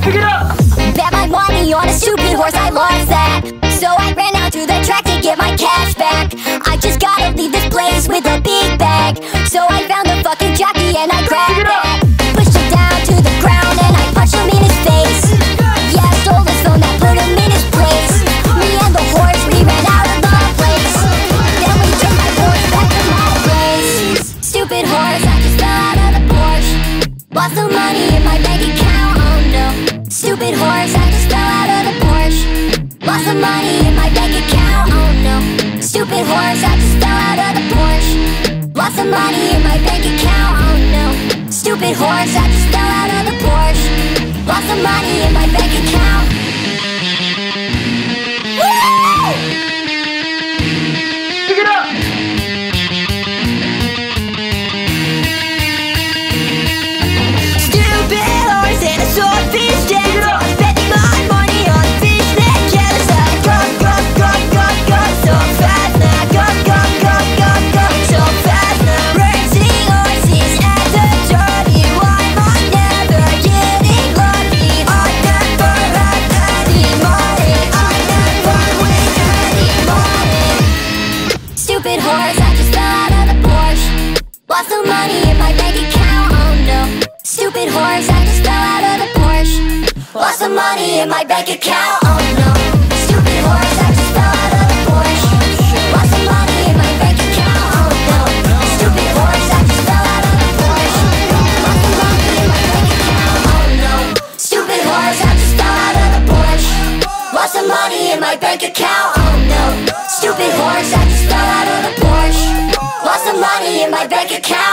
Pick it up! Bet my money on a stupid horse, I lost that. So I ran out to the track to get my cash back. I just gotta leave this place with a big bag. So I found the fucking jockey and I grabbed that. Pushed him down to the ground and I punched him in his face. Yeah, I stole his phone, that put him in his place. Me and the horse, we ran out of the place. Then we took my horse back to my place. Stupid horse, I just fell out of the Porsche. Lost some money in my bank account, oh no. Stupid horse, I just fell out of the Porsche. Lost some money in my bank account, oh no. Stupid horse, I just fell out of the Porsche. Lost some money in my bank account, oh no. Stupid horse, I just fell out of the Porsche. Lost some money in my bank account. Woo! Pick it up! Stupid horse and a swordfish dance. Spending my money on fish that jealous. I go, go, go, go, go so fast now. Go, go, go, go, go so fast now. Racing horses at the derby. Why am I never getting lucky? I never have any money. I never win any money. Stupid horse, I just fell out of the Porsche. Lost some money in my bank account, oh no. Stupid horse, I just fell out of the Porsche. Lost some money in my bank account, oh no. Stupid horse, I just fell out of the Porsche. Lost some money in my bank account, oh no. Stupid horse, I just fell out of the Porsche. Lost some money in my bank account, oh no. Stupid horse, I just fell out of the Porsche. Lost some money in my bank account, oh no. Stupid horse, I just fell out of the Porsche. Lost some money in my bank account.